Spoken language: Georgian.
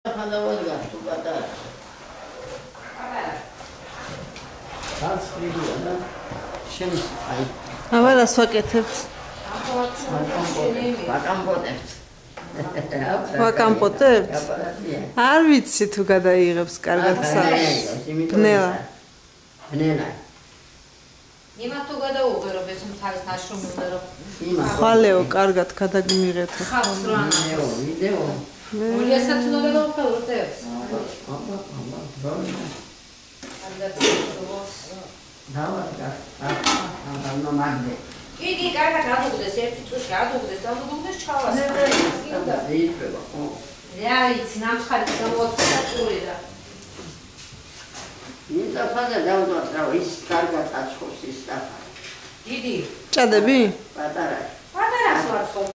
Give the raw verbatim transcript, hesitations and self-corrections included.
აბა რას ვაკეთებთ? ვაკამპოტებთ. ვაკამპოტებთ? არ ვიცი თუ გადაიღებს კარგად სახლს. ბნელა. ბნელა. იმათ თუ გადაუღერო ეს მთაის ნაშრომი უნდა რომ ხვალეო კარგად გადაგმიღეთ. ხავს რა ვიდეო, ვიდეო. მოლიასაც უნდა გადაუღერო ეს. აბა, აბა, ბოლო. დავარგა. აბა, ნუ მაგდე. იგი კარგად ადუღდეს ერთი წუთში ადუღდეს და ადუღდეს ჩავას. აბა, იიწება. რა იცი, ნამხარი გამოაცხადა წური და ისა ფადა დავდოთ რა ის კარგად აცხობს ის სტაფა. დიდი ჭადები? პატარა. პატარა სხვა